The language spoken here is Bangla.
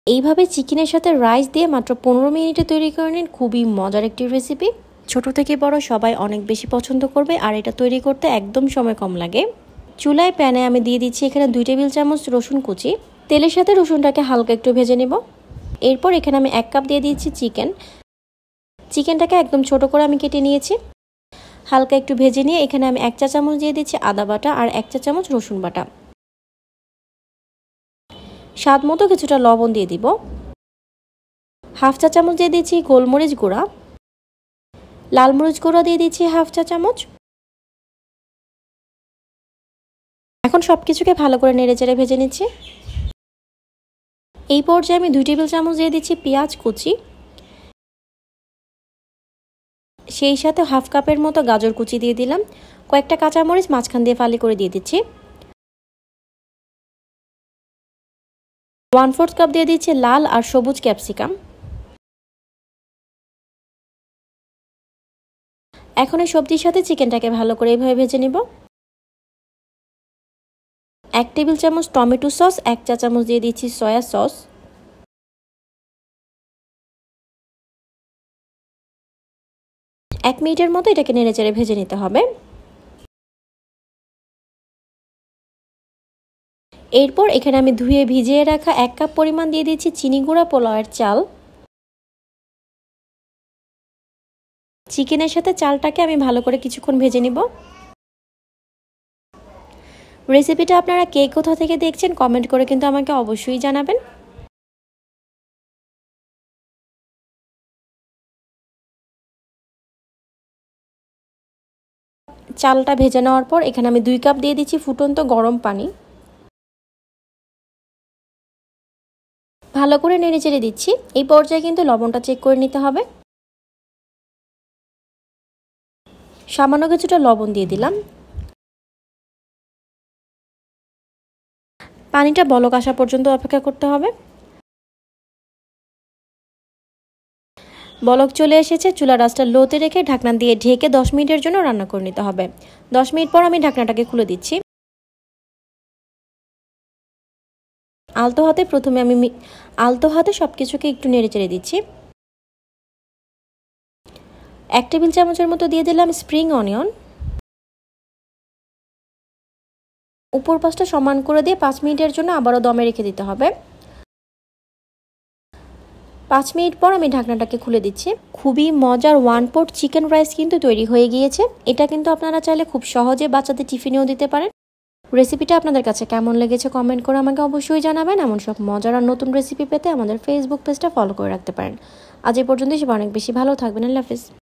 এইভাবে চিকেনের সাথে রাইস দিয়ে মাত্র 15 মিনিটে তৈরি করে নিন খুবই মজার একটি রেসিপি। ছোট থেকে বড় সবাই অনেক বেশি পছন্দ করবে, আর এটা তৈরি করতে একদম সময় কম লাগে। চুলায় প্যানে আমি দিয়ে দিচ্ছি এখানে 2 টেবিল চামচ রসুন কুচি। তেলের সাথে রসুনটাকে হালকা একটু ভেজে নেব। এরপর এখানে আমি 1 কাপ দিয়ে দিচ্ছি চিকেনটাকে একদম ছোট করে আমি কেটে নিয়েছি। হালকা একটু ভেজে নিয়ে এখানে আমি 1 চা চামচ দিয়ে দিচ্ছি আদা বাটা আর 1 চা চামচ রসুন বাটা। স্বাদ মতো কিছুটা লবণ দিয়ে দিব। হাফ চা চামচ দিয়ে দিচ্ছি গোলমরিচ গুঁড়া, লাল মরিচ গুঁড়া দিয়ে দিচ্ছি হাফ চা চামচ। এখন সবকিছুকে ভালো করে নেড়েচেড়ে ভেজে নিচ্ছি। এই পর্যায়ে আমি 2 টেবিল চামচ দিয়ে দিচ্ছি পেঁয়াজ কুচি, সেই সাথে হাফ কাপের মতো গাজর কুচি দিয়ে দিলাম। কয়েকটা কাঁচামরিচ মাঝখান দিয়ে ফালি করে দিয়ে দিচ্ছি। 1/4 কাপ দিয়ে দিচ্ছি লাল আর সবুজ ক্যাপসিকাম। এখন এই সবজির সাথে চিকেনটাকে ভালো করে এইভাবে ভেজে নিব। 1 টেবিল চামচ টমেটো সস, 1 চা চামচ দিয়ে দিচ্ছি সয়া সস। এক মিনিটের মতো এটাকে নেড়েচেড়ে ভেজে নিতে হবে। এরপর এখানে আমি ধুয়ে ভিজিয়ে রাখা 1 কাপ পরিমাণ দিয়ে দিচ্ছি চিনি গুঁড়া পোলাওয়ের চাল। চিকেনের সাথে চালটাকে আমি ভালো করে কিছুক্ষণ ভেজে নিব। রেসিপিটা আপনারা কে কোথা থেকে দেখছেন কমেন্ট করে কিন্তু আমাকে অবশ্যই জানাবেন। চালটা ভেজে নেওয়ার পর এখানে আমি 2 কাপ দিয়ে দিচ্ছি ফুটন্ত গরম পানি। ভালো করে নেড়েচেড়ে দিচ্ছি। এই পর্যায়ে কিন্তু লবণটা চেক করে নিতে হবে। সামান্য কিছুটা লবণ দিয়ে দিলাম। পানিটা বলক আসা পর্যন্ত অপেক্ষা করতে হবে। বলক চলে এসেছে, চুলার আঁচটা লোতে রেখে ঢাকনা দিয়ে ঢেকে 10 মিনিটের জন্য রান্না করে নিতে হবে। 10 মিনিট পর আমি ঢাকনাটাকে খুলে দিচ্ছি। আলতো হাতে সবকিছুকে একটু নেড়েচেড়ে দিচ্ছি। 1 টেবিল চামচের মতো দিয়ে দিলাম স্প্রিং অনিয়ন। উপর পাশটা সমান করে দিয়ে 5 মিনিটের জন্য আবারও দমে রেখে দিতে হবে। 5 মিনিট পর আমি ঢাকনাটাকে খুলে দিচ্ছি। খুবই মজার 1 পট চিকেন রাইস কিন্তু তৈরি হয়ে গিয়েছে। এটা কিন্তু আপনারা চাইলে খুব সহজে বাচ্চাদের টিফিনেও দিতে পারেন। রেসিপিটা আপনাদের কাছে কেমন লেগেছে কমেন্ট করে আমাকে অবশ্যই জানাবেন। এমন সব মজার আর নতুন রেসিপি পেতে আমাদের ফেসবুক পেজটা ফলো করে রাখতে পারেন। আজ এই পর্যন্তই, সবাই অনেক বেশি ভালো থাকবেন। আল্লাহ হাফেজ।